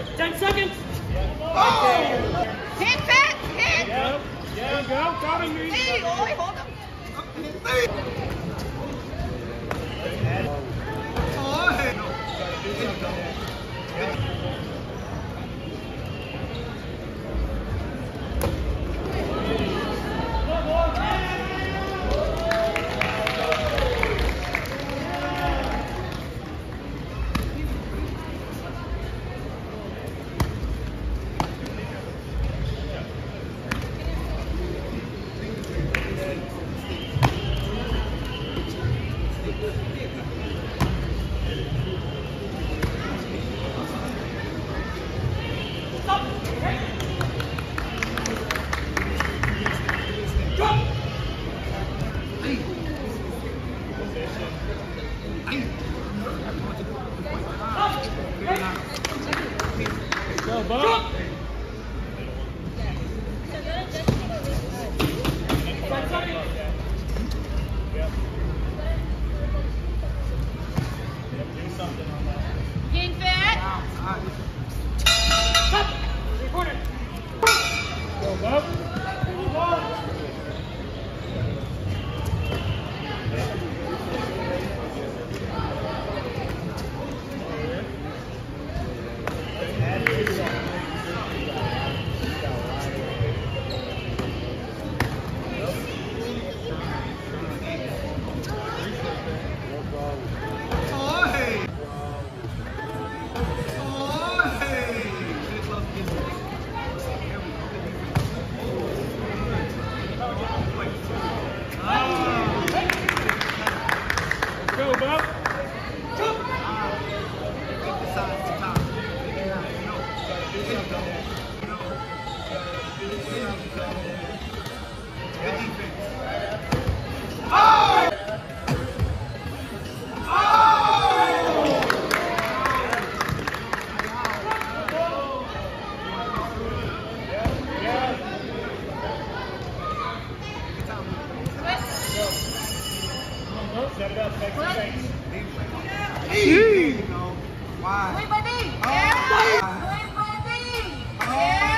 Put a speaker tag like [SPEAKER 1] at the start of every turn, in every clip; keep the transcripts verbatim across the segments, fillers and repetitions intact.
[SPEAKER 1] Ten seconds.
[SPEAKER 2] Oh!
[SPEAKER 3] Hit, Pat! Hit!
[SPEAKER 1] Yep. Yeah, go. Got him.
[SPEAKER 3] Hey, Oi, hold him.
[SPEAKER 2] Oh, hey.
[SPEAKER 1] Go, Bob.
[SPEAKER 3] King Fat.
[SPEAKER 1] Go, Bob. Go, Bob. Set it up, take some things.
[SPEAKER 2] There you go. Why?
[SPEAKER 3] Wait, buddy.
[SPEAKER 2] Oh.
[SPEAKER 3] Yeah. Wait, buddy. Yeah.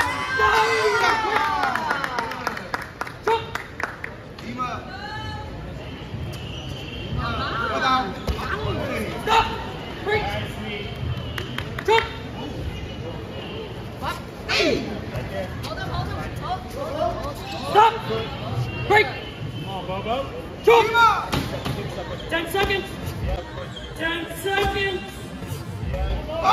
[SPEAKER 2] Team up. Put out.
[SPEAKER 1] Stop! Break! Jump!
[SPEAKER 3] What? Hey. Hold him, hold him. Hold, hold, hold, hold.
[SPEAKER 1] Stop! Break! Come on, Bobo. Jump!
[SPEAKER 2] Team up.
[SPEAKER 1] Ten seconds! Ten seconds!
[SPEAKER 2] Oh!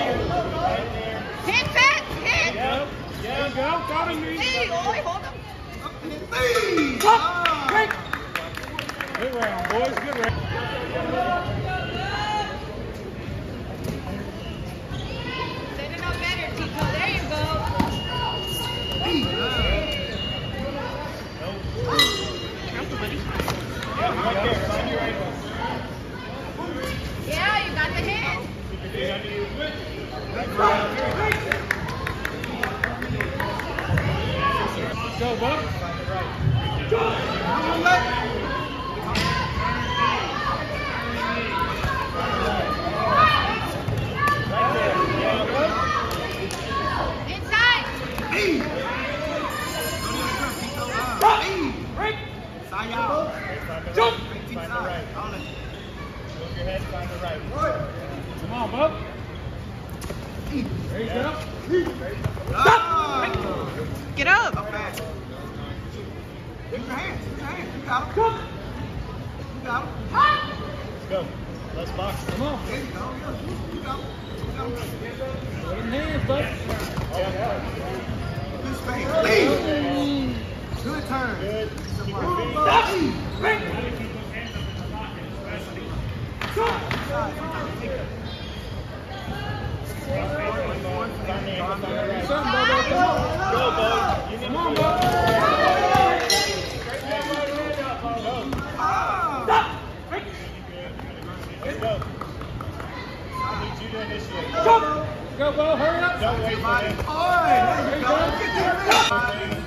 [SPEAKER 3] Hit, Pat! Hit!
[SPEAKER 1] Yep. Yeah, go. Got him.
[SPEAKER 3] Hey, Oi, hold him.
[SPEAKER 1] Stop! Break! Good round, boys. Good round.
[SPEAKER 3] Set it up better, Tito. There you go. Careful, buddy.
[SPEAKER 1] Yeah, right there. Find your ankles.
[SPEAKER 3] Yeah, you got the hit.
[SPEAKER 1] Keep your feet under you. Go, Bob. Go!
[SPEAKER 3] Inside.
[SPEAKER 1] Break!
[SPEAKER 2] Jump!
[SPEAKER 1] Find the right. Move your head, find the right. Come on, Bob. There you go.
[SPEAKER 2] Stop!
[SPEAKER 3] Get up.
[SPEAKER 2] Up back. Use your hands. Use your hands. You got him. You got him.
[SPEAKER 1] Let's go. Let's box. Come on.
[SPEAKER 2] There you go. You got him. You got him.
[SPEAKER 1] Put him hands, bud.
[SPEAKER 2] Good space. Lead. Good turn.
[SPEAKER 1] Good.
[SPEAKER 2] Stop.
[SPEAKER 1] Break! Go, Bo. You need to move. Stop! Let's go. I need you to initiate. Go, Bo. Hurry up. Don't wait for him.
[SPEAKER 2] All right. There you go.